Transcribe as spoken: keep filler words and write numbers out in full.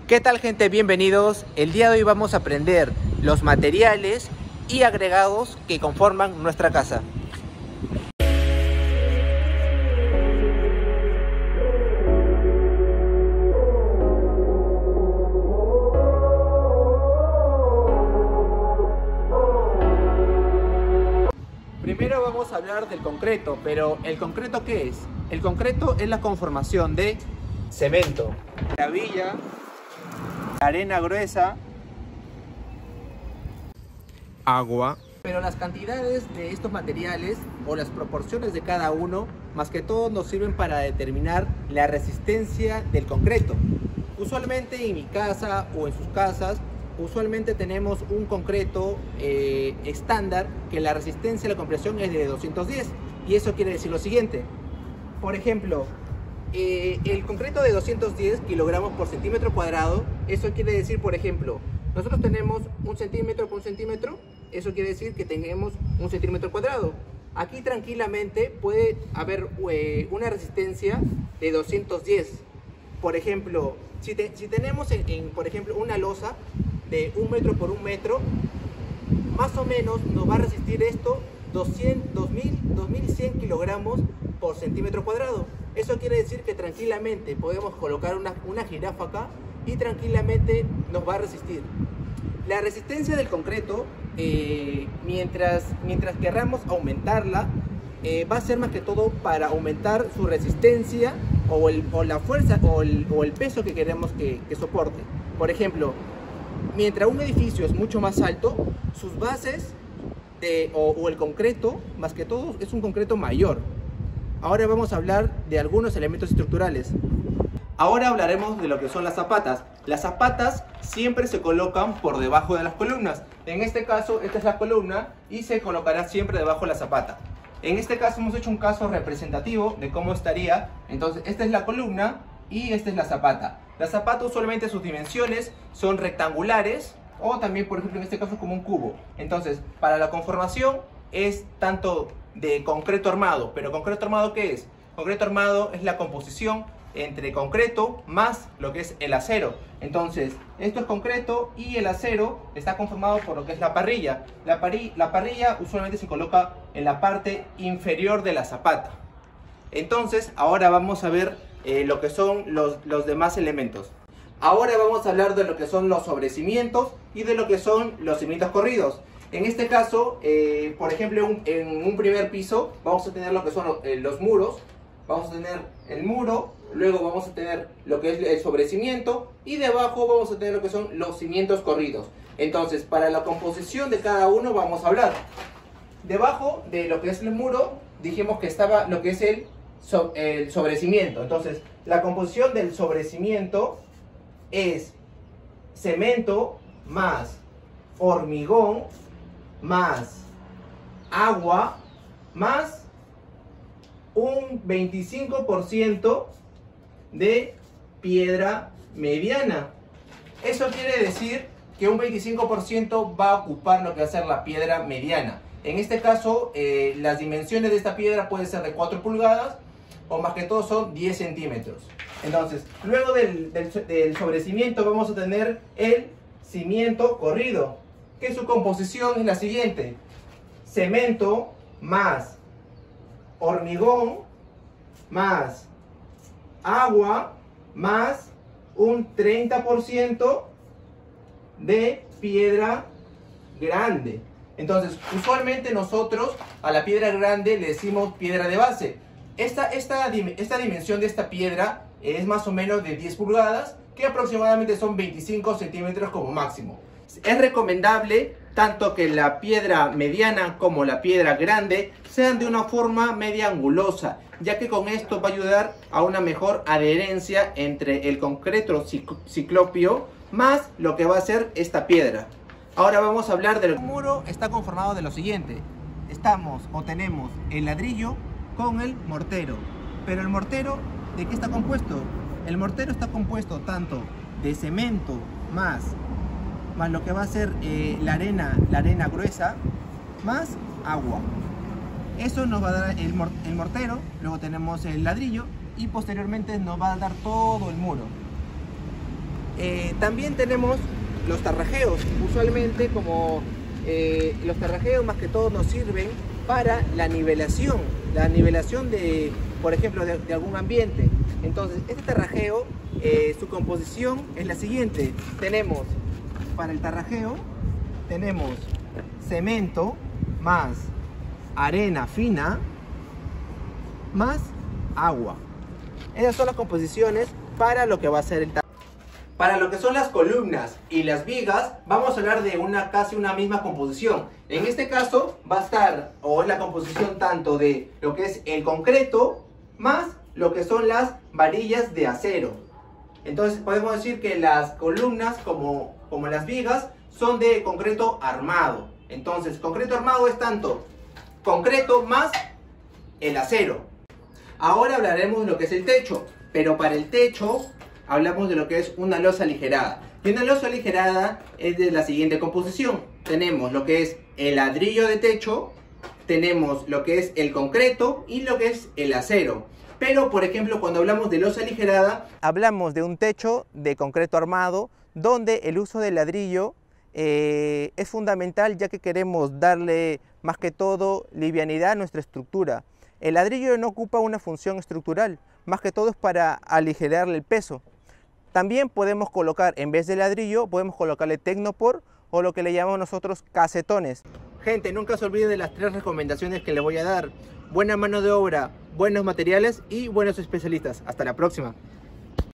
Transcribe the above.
¿Qué tal, gente? Bienvenidos. El día de hoy vamos a aprender los materiales y agregados que conforman nuestra casa. Primero vamos a hablar del concreto, pero ¿el concreto qué es? El concreto es la conformación de cemento, gravilla, arena gruesa, agua. Pero las cantidades de estos materiales o las proporciones de cada uno, más que todo, nos sirven para determinar la resistencia del concreto. Usualmente en mi casa o en sus casas, usualmente tenemos un concreto eh, estándar que la resistencia a la compresión es de doscientos diez. Y eso quiere decir lo siguiente. Por ejemplo, eh, el concreto de doscientos diez kilogramos por centímetro cuadrado, eso quiere decir, por ejemplo, nosotros tenemos un centímetro por un centímetro, eso quiere decir que tenemos un centímetro cuadrado. Aquí tranquilamente puede haber eh, una resistencia de doscientos diez. Por ejemplo, si, te, si tenemos, en, en, por ejemplo, una losa de un metro por un metro, más o menos nos va a resistir esto doscientos, dos mil, dos mil cien kilogramos por centímetro cuadrado. Eso quiere decir que tranquilamente podemos colocar una, una jirafa acá y tranquilamente nos va a resistir. La resistencia del concreto, eh, mientras, mientras querramos aumentarla, eh, va a ser más que todo para aumentar su resistencia o, el, o la fuerza o el, o el peso que queremos que, que soporte. Por ejemplo, mientras un edificio es mucho más alto, sus bases de, o, o el concreto, más que todo, es un concreto mayor. Ahora vamos a hablar de algunos elementos estructurales. Ahora hablaremos de lo que son las zapatas. Las zapatas siempre se colocan por debajo de las columnas. En este caso, esta es la columna y se colocará siempre debajo de la zapata. En este caso hemos hecho un caso representativo de cómo estaría. Entonces, esta es la columna y esta es la zapata. La zapata, usualmente sus dimensiones son rectangulares o también, por ejemplo, en este caso como un cubo. Entonces, para la conformación es tanto de concreto armado. ¿Pero concreto armado qué es? Concreto armado es la composición entre concreto más lo que es el acero. Entonces, esto es concreto y el acero está conformado por lo que es la parrilla. La, parri la parrilla usualmente se coloca en la parte inferior de la zapata. Entonces, ahora vamos a ver eh, lo que son los, los demás elementos. Ahora vamos a hablar de lo que son los sobrecimientos y de lo que son los cimientos corridos. En este caso, eh, por ejemplo, un, en un primer piso vamos a tener lo que son los, eh, los muros. Vamos a tener el muro, luego vamos a tener lo que es el sobrecimiento y debajo vamos a tener lo que son los cimientos corridos. Entonces, para la composición de cada uno vamos a hablar. Debajo de lo que es el muro dijimos que estaba lo que es el, so, el sobrecimiento. Entonces, la composición del sobrecimiento es cemento más hormigón más agua más un veinticinco por ciento de piedra mediana. Eso quiere decir que un veinticinco por ciento va a ocupar lo que va a ser la piedra mediana. En este caso, eh, las dimensiones de esta piedra pueden ser de cuatro pulgadas o más que todo son diez centímetros. Entonces, luego del, del, del sobrecimiento vamos a tener el cimiento corrido, que su composición es la siguiente: cemento más hormigón más agua más un treinta por ciento de piedra grande. Entonces, usualmente nosotros a la piedra grande le decimos piedra de base. Esta, esta, esta dimensión de esta piedra es más o menos de diez pulgadas, que aproximadamente son veinticinco centímetros como máximo. Es recomendable tanto que la piedra mediana como la piedra grande sean de una forma media angulosa, ya que con esto va a ayudar a una mejor adherencia entre el concreto ciclópeo más lo que va a ser esta piedra. Ahora vamos a hablar del muro. Está conformado de lo siguiente: estamos o tenemos el ladrillo con el mortero. Pero el mortero, ¿de qué está compuesto? El mortero está compuesto tanto de cemento más más lo que va a ser eh, la arena, la arena gruesa, más agua. Eso nos va a dar el, mor el mortero, luego tenemos el ladrillo y posteriormente nos va a dar todo el muro. Eh, también tenemos los tarrajeos. Usualmente como eh, los tarrajeos más que todo nos sirven para la nivelación, la nivelación de, por ejemplo, de, de algún ambiente. Entonces, este tarrajeo, eh, su composición es la siguiente. Tenemos, para el tarrajeo, tenemos cemento más arena fina más agua. Esas son las composiciones para lo que va a ser el tarrajeo. Para lo que son las columnas y las vigas, vamos a hablar de una casi una misma composición. En este caso va a estar, o es la composición tanto de lo que es el concreto más lo que son las varillas de acero. Entonces podemos decir que las columnas como, como las vigas son de concreto armado. Entonces concreto armado es tanto concreto más el acero. Ahora hablaremos de lo que es el techo, pero para el techo hablamos de lo que es una losa aligerada. Y una losa aligerada es de la siguiente composición. Tenemos lo que es el ladrillo de techo, tenemos lo que es el concreto y lo que es el acero. Pero, por ejemplo, cuando hablamos de losa aligerada, hablamos de un techo de concreto armado, donde el uso del ladrillo eh, es fundamental, ya que queremos darle más que todo livianidad a nuestra estructura. El ladrillo no ocupa una función estructural, más que todo es para aligerarle el peso. También podemos colocar, en vez de ladrillo, podemos colocarle tecnopor o lo que le llamamos nosotros casetones. Gente, nunca se olviden de las tres recomendaciones que les voy a dar. Buena mano de obra, buenos materiales y buenos especialistas. Hasta la próxima.